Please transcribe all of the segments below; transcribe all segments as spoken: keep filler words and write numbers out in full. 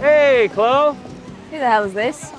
Hey, Chloe. Who the hell is this?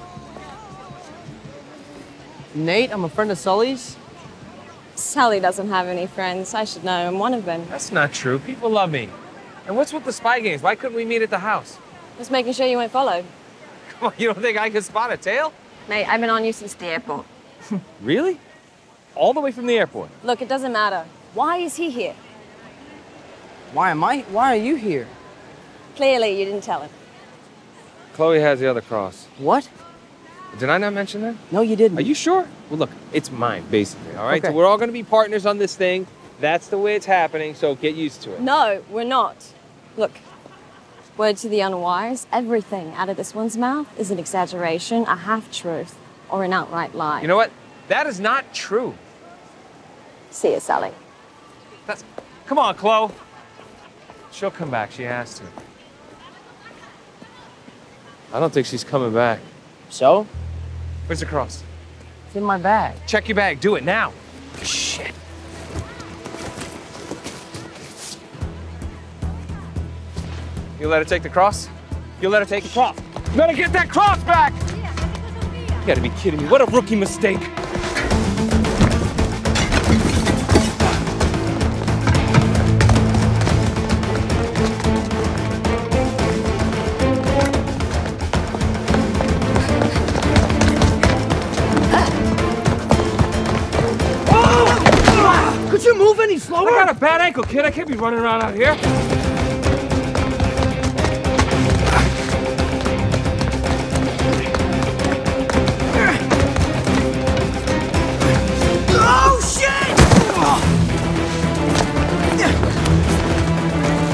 Nate, I'm a friend of Sully's. Sully doesn't have any friends. I should know I'm one of them. That's not true. People love me. And what's with the spy games? Why couldn't we meet at the house? Just making sure you weren't followed. Come on, you don't think I could spot a tail? Mate, I've been on you since the airport. Really? All the way from the airport? Look, it doesn't matter. Why is he here? Why am I? Why are you here? Clearly, you didn't tell him. Chloe has the other cross. What? Did I not mention that? No, you didn't. Are you sure? Well, look, it's mine, basically, all right? Okay. So we're all going to be partners on this thing. That's the way it's happening, so get used to it. No, we're not. Look, word to the unwise, everything out of this one's mouth is an exaggeration, a half-truth, or an outright lie. You know what? That is not true. See you, Sally. That's... Come on, Chloe. She'll come back. She has to. I don't think she's coming back. So? Where's the cross? It's in my bag. Check your bag. Do it now. Shit. You let her take the cross? You let her take the cross? Let her get that cross back! You gotta be kidding me. What a rookie mistake. Could you move any slower? I got a bad ankle, kid. I can't be running around out here. Oh, shit!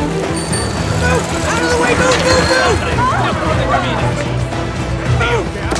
Move! Out of the way! Move, move, move! Move!